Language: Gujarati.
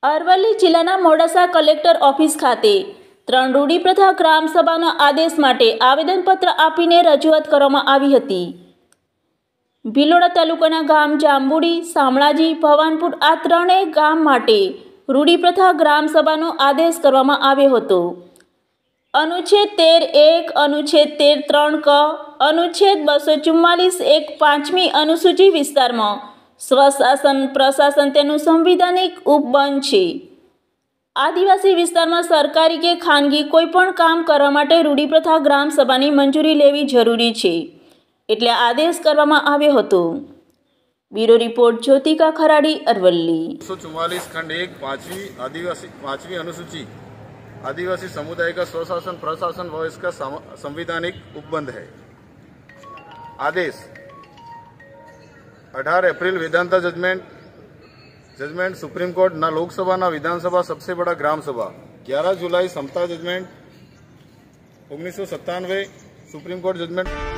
અરવલ્લી જિલ્લાના મોડાસા કલેક્ટર ઓફિસ ખાતે 3 રૂઢિ પ્રથા ગ્રામ સભાના આદેશ માટે આવેદનપત્ર આપીને રજૂઆત કરવામાં આવી હતી। ભિલોડા તાલુકાના ગામ જાંબુડી, શામળાજી, ભવાનપુર આ ત્રણેય ગામ માટે રૂઢિ પ્રથા ગ્રામ સભાનો આદેશ કરવામાં આવ્યો હતો। અનુચ્છેદ 13(1), અનુચ્છેદ 13(3) ક, અનુચ્છેદ 244 એક 5મી અનુસૂચિ વિસ્તારમાં સ્વશાસન પ્રશાસન તેનું સંવિધાનિક ઉપબંધ છે। આદિવાસી વિસ્તારમાં સરકારી કે ખાનગી કોઈપણ કામ કરવા માટે રૂઢિ પ્રથા ગ્રામ સભાની મંજૂરી લેવી જરૂરી છે, એટલે આદેશ કરવામાં આવ્યો હતો। Bureau report Jyotika Kharadi, Aravalli. 144 खंड 1 5वीं अनुसूची आदिवासी समुदाय का स्वशासन प्रशासन व इसका संवैधानिक उपबंध है। आदेश 18 अप्रैल वेदांता जजमेंट सुप्रीम कोर्ट ना लोकसभा ना विधानसभा सबसे बड़ा ग्राम सभा। 11 जुलाई Samatha judgment 1997 supreme court judgement